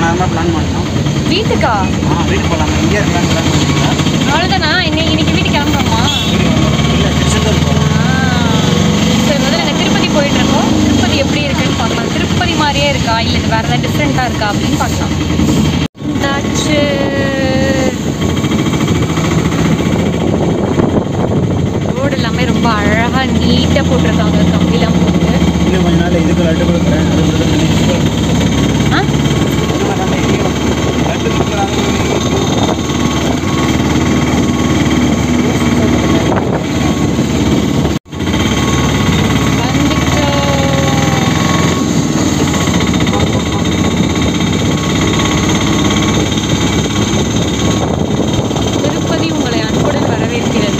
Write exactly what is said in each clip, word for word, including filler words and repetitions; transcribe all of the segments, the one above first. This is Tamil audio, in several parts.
நார்மலாக பிளான் பண்ணோம். வீட்டுக்கா? ஆ வீட்டுக்கு போகலாம். இங்கே இருக்கலாம் பிளான் பண்ணிக்கலாம். அவ்வளோதானா? இன்னைக்கு இன்னைக்கு வீட்டுக்கு கிளம்புறோமா? இல்லை திருச்செந்தூர் போகலாம். சரி, முதல்ல நாங்கள் திருப்பதி போயிட்டுருக்கோம். திருப்பதி எப்படி இருக்குன்னு பார்க்கலாம். திருப்பதி மாதிரியே இருக்கா இல்லை இது வேறு ஏதாவது டிஃப்ரெண்ட்டாக இருக்கா அப்படின்னு பார்க்கலாம். தாச்சு ரோடு எல்லாமே ரொம்ப அழகாக நீட்டாக போட்டிருக்காங்க. கம்பிலாம் போட்டு இன்னும் கொஞ்ச நாள் இதுக்கு லட்டு கொடுக்குறேன். ஆ லட்டு கொடுக்குறாங்க. திருப்பதி உங்களை அன்புடன் வரவேற்கிறது.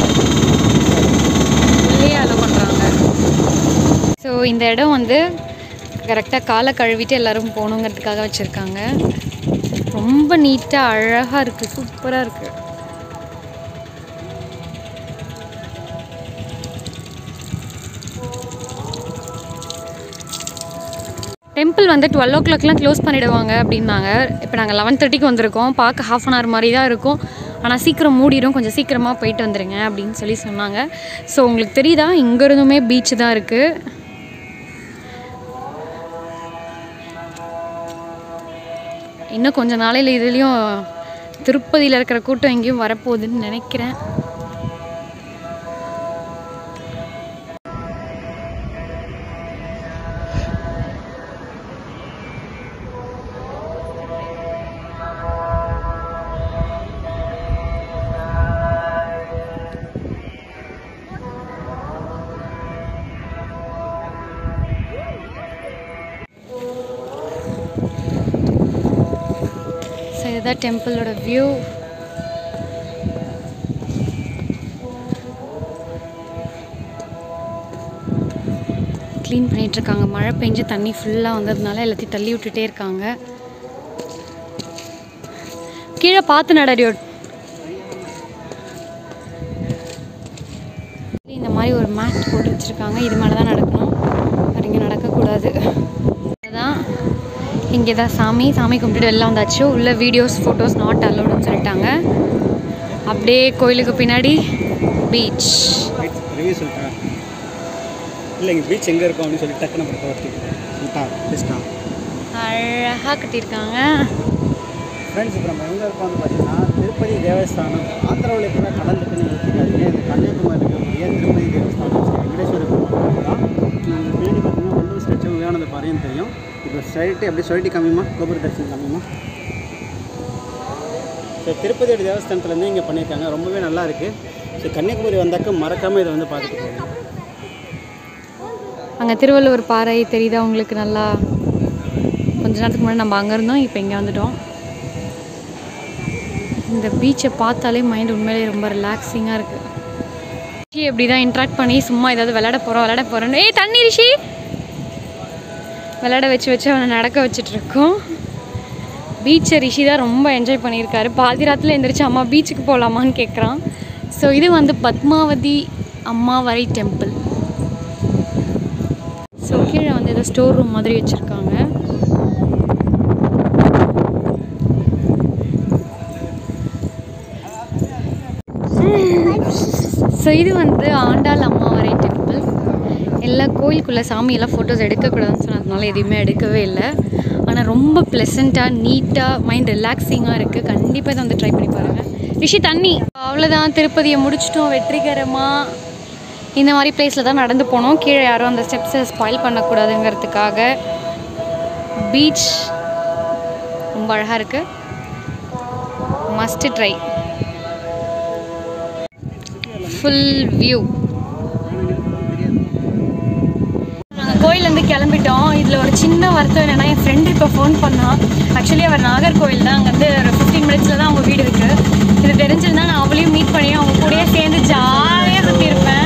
உள்ளே அலோ பண்ணுறாங்க. ஸோ இந்த இடம் வந்து கரெக்டாக காலை கழுவிட்டு எல்லோரும் போகணுங்கிறதுக்காக வச்சுருக்காங்க. ரொம்ப நீட்டாக அழகாக இருக்குது. சூப்பராக இருக்குது. டெம்பிள் வந்து டுவெல் ஓ கிளாக்லாம் க்ளோஸ் பண்ணிவிடுவாங்க அப்படின்னாங்க. இப்போ நாங்கள் லெவன் தேர்ட்டிக்கு வந்திருக்கோம். பார்க்க ஹாஃப் அன் ஹவர் மாதிரி தான் இருக்கும். ஆனால் சீக்கிரம் மூடிடும். கொஞ்சம் சீக்கிரமாக போயிட்டு வந்துடுங்க அப்படின்னு சொல்லி சொன்னாங்க. ஸோ உங்களுக்கு தெரியுதா, இங்கேருந்துமே பீச் தான் இருக்குது. இன்னும் கொஞ்சம் நாளையில் இதுலேயும் திருப்பதியில் இருக்கிற கூட்டம் எங்கேயும் வரப்போகுதுன்னு நினைக்கிறேன். இதுதான் டெம்பிளோட வியூ. க்ளீன் பண்ணிகிட்ருக்காங்க. மழை பெஞ்சு தண்ணி ஃபுல்லாக வந்ததுனால எல்லாத்தையும் தள்ளி விட்டுட்டே இருக்காங்க. கீழே பார்த்து நடடியோ. இந்த மாதிரி ஒரு மேட் போட்டு வச்சுருக்காங்க. இது மேலே தான் நடக்கணும். அது இங்கே நடக்கக்கூடாது. அதுதான் இங்கே தான் சாமி சாமி கும்பிட்டு வெளில வந்தாச்சு. உள்ள வீடியோஸ் ஃபோட்டோஸ் நாட் அலோடுன்னு சொல்லிட்டாங்க. அப்படியே கோயிலுக்கு பின்னாடி பீச். ரிவ்யூ சொல்லிட்டேன். இல்லை இங்கே பீச் எங்கே இருக்கும் அப்படின்னு சொல்லி டக்குன்னு நம்ம சொல்லிட்டான். அழகாக கட்டியிருக்காங்க. ஃப்ரெண்ட்ஸ், இப்போ நம்ம எங்கே இருக்கோம் வந்து பார்த்தீங்கன்னா திருப்பதி தேவஸ்தானம். ஆந்திராவில் இருக்கிற கடல் இருக்குன்னு யோசிக்காதீங்க. இது கன்னியாகுமரி இருக்கக்கூடிய திருப்பதி தேவஸ்தானம் வெங்கடேஸ்வர பெருமாள் தான். நாங்கள் பின்னாடி பார்த்தீங்கன்னா வள்ளுவர் ஸ்டாச்சு விவேகானந்த பாறையும் தெரியும். இப்போ ஸ்ட்ரைட்டு அப்படியே சொல்லிட்டு காமிமா, கோபுர தரிசனம் காமிமா. ஸோ திருப்பதியோட தேவஸ்தானத்துலேருந்து இங்கே பண்ணியிருக்காங்க. ரொம்பவே நல்லா இருக்குது. ஸோ கன்னியாகுமரி வந்தாக்க மறக்காமல் இதை வந்து பார்த்துட்டு போகணும். அங்கே திருவள்ளுவர் பாறை தெரியுதா உங்களுக்கு? நல்லா கொஞ்ச நேரத்துக்கு முன்னாடி நம்ம அங்கே இருந்தோம், இப்போ இங்கே வந்துட்டோம். இந்த பீச்சை பார்த்தாலே மைண்ட் உண்மையிலே ரொம்ப ரிலாக்ஸிங்காக இருக்குது. ரிஷி எப்படி தான் இன்ட்ராக்ட் பண்ணி சும்மா ஏதாவது விளையாட போகிறோம் விளையாட போகிறோன்னு ஏய் தண்ணி ரிஷி விளையாட வச்சு வச்சு அவனை நடக்க வச்சிட்ருக்கோம். பீச்சை ரிஷி தான் ரொம்ப என்ஜாய் பண்ணியிருக்காரு. பாதி ராத்தில் எழுந்திரிச்சு அம்மா பீச்சுக்கு போகலாமான்னு கேட்குறான். ஸோ இது வந்து பத்மாவதி அம்மாவரை டெம்பிள். ஸோ கீழே வந்து ஏதோ ஸ்டோர் ரூம் மாதிரி வச்சுருக்காங்க. ஸோ இது வந்து ஆண்டாள் அம்மாவரை டெம்பிள். எல்லா கோயிலுக்குள்ளே சாமியெல்லாம் ஃபோட்டோஸ் எடுக்கக்கூடாதுன்னு சொன்னதுனால எதுவுமே எடுக்கவே இல்லை. ஆனால் ரொம்ப ப்ளசண்ட்டாக நீட்டாக மைண்ட் ரிலாக்ஸிங்காக இருக்குது. கண்டிப்பாக இதை வந்து ட்ரை பண்ணி பாருங்கள். ரிஷி தண்ணி. அவ்வளோதான், திருப்பதியை முடிச்சிட்டோம் வெற்றிகரமாக. இந்த மாதிரி பிளேஸில் தான் நடந்து போனோம். கீழே யாரும் அந்த ஸ்டெப்ஸை ஸ்பாயில் பண்ணக்கூடாதுங்கிறதுக்காக. பீச் ரொம்ப அழகாக இருக்குது. Must try. Full view. நாங்கள் கோயிலேருந்து கிளம்பிட்டோம். இதில் ஒரு சின்ன வருத்தம் என்னென்னா, என் ஃப்ரெண்டு இப்போ ஃபோன் பண்ணான். ஆக்சுவலி அவர் நாகர்கோவில் தான். அங்கே வந்து ஒரு ஃபிஃப்டீன் மினிட்ஸில் தான் அவங்க வீடு இருக்குது. இது தெரிஞ்சிருந்தா நான் அவளையும் மீட் பண்ணி அவங்க கூடயே சேர்ந்து ஜாலியாக சுற்றிருப்பேன்.